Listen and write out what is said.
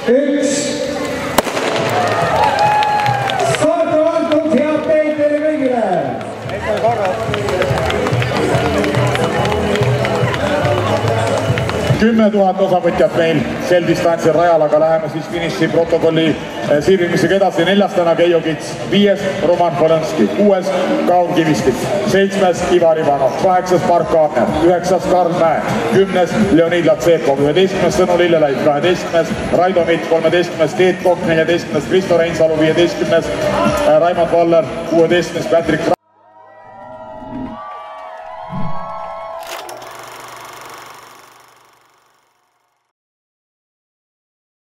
1. Starti antud, head teid teile kõigile! 10 000 osavõtjat meil sel distantsil rajal, aga läheme siis finiši protokolli sirvimisega edasi. 4. täna Keijo Kits, 5. Roman Polonski, 6. Kaur Kiviskit, 7. Ivar Ivanov, 8. Mark Kaarner, 9. Karl Mäe, 10. Leonid Latsekov, 11. Sõnu Lillelaid, 12. Raido Mitt, 13. Teet Kokk, 14. Kristo Reinsalu, 15. Raimond Valler, 16. Patrick